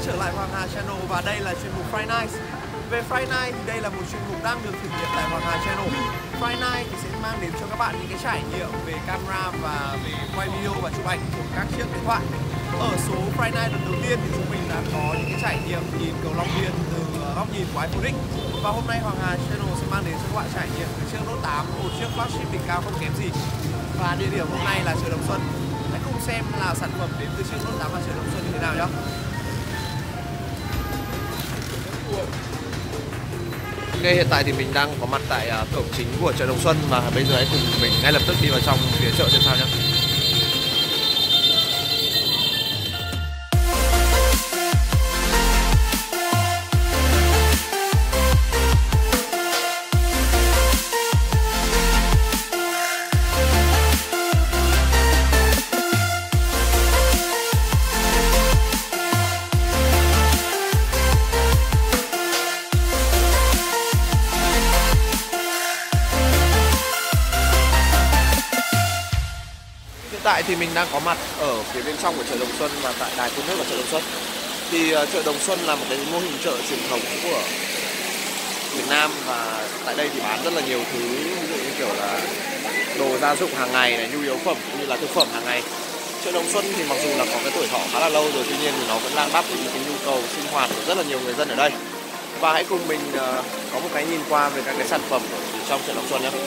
trở lại Hoàng Hà Channel và đây là chuyên mục Friday Night. Về Friday Night thì đây là một chuyên mục đang được thử nghiệm tại Hoàng Hà Channel. Friday Night thì sẽ mang đến cho các bạn những cái trải nghiệm về camera và về quay video và chụp ảnh của các chiếc điện thoại. Ở số Friday Night lần đầu tiên thì chúng mình đã có những cái trải nghiệm nhìn cầu Long Biên từ góc nhìn của iPhone X. Và hôm nay Hoàng Hà Channel sẽ mang đến cho các bạn trải nghiệm từ chiếc Note 8, một chiếc flagship đỉnh cao không kém gì. Và địa điểm hôm nay là chợ Đồng Xuân. Hãy cùng xem là sản phẩm đến từ chiếc Note 8 và chợ Đồng Xuân như thế nào nhé. Ngay hiện tại thì mình đang có mặt tại cổng chính của chợ Đồng Xuân và bây giờ hãy cùng mình ngay lập tức đi vào trong phía chợ xem sao nhé. Hiện tại thì mình đang có mặt ở phía bên trong của chợ Đồng Xuân và tại đài phun nước ở chợ Đồng Xuân. Thì chợ Đồng Xuân là một cái mô hình chợ truyền thống của Việt Nam và tại đây thì bán rất là nhiều thứ, ví dụ như kiểu là đồ gia dụng hàng ngày này, nhu yếu phẩm cũng như là thực phẩm hàng ngày. Chợ Đồng Xuân thì mặc dù là có cái tuổi thọ khá là lâu rồi, tuy nhiên thì nó vẫn đang đáp ứng cái nhu cầu sinh hoạt của rất là nhiều người dân ở đây. Và hãy cùng mình có một cái nhìn qua về các cái sản phẩm ở trong chợ Đồng Xuân nhé.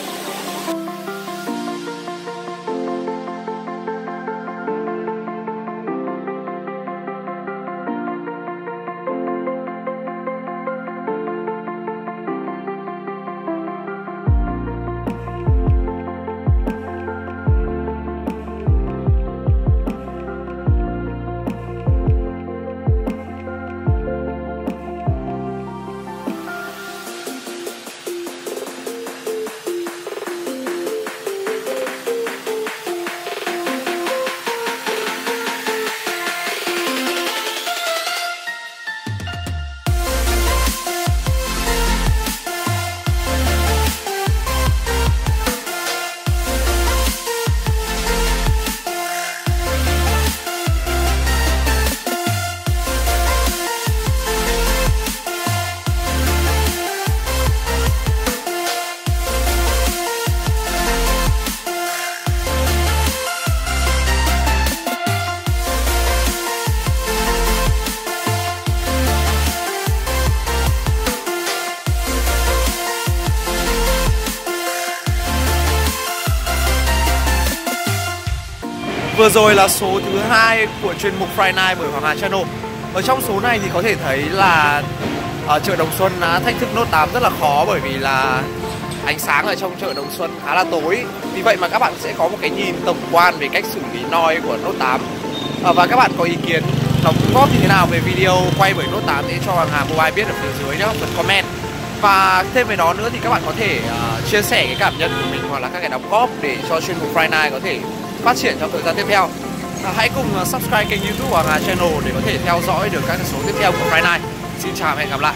Vừa rồi là số thứ 2 của chuyên mục Friday Night bởi Hoàng Hà Channel. Ở trong số này thì có thể thấy là ở chợ Đồng Xuân đã thách thức Note 8 rất là khó, bởi vì là ánh sáng ở trong chợ Đồng Xuân khá là tối. Vì vậy mà các bạn sẽ có một cái nhìn tổng quan về cách xử lý noise của Note 8. Và các bạn có ý kiến đóng góp như thế nào về video quay bởi Note 8 để cho Hoàng Hà Mobile biết ở phía dưới nhé, phần comment. Và thêm về đó nữa thì các bạn có thể chia sẻ cái cảm nhận của mình hoặc là các cái đóng góp để cho chuyên mục Friday Night có thể phát triển trong thời gian tiếp theo. Hãy cùng subscribe kênh YouTube Hoàng Hà Channel để có thể theo dõi được các số tiếp theo của Friday Night. Xin chào và hẹn gặp lại.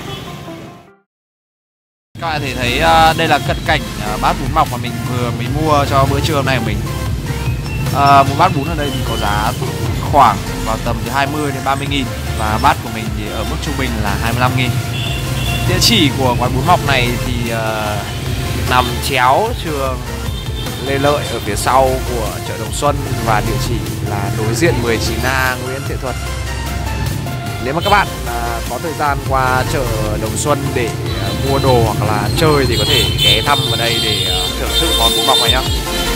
Các bạn thể thấy đây là cận cảnh bát bún mọc mà mình vừa mới mua cho bữa trưa hôm nay của mình. Một bát bún ở đây thì có giá khoảng vào tầm từ 20 đến 30 nghìn và bát của mình thì ở mức trung bình là 25 nghìn. Địa chỉ của quán bún mọc này thì nằm chéo trường Lê Lợi ở phía sau của chợ Đồng Xuân và địa chỉ là đối diện 19A Nguyễn Thiện Thuật. Nếu mà các bạn có thời gian qua chợ Đồng Xuân để mua đồ hoặc là chơi thì có thể ghé thăm vào đây để thưởng thức món bún mọc này nhé.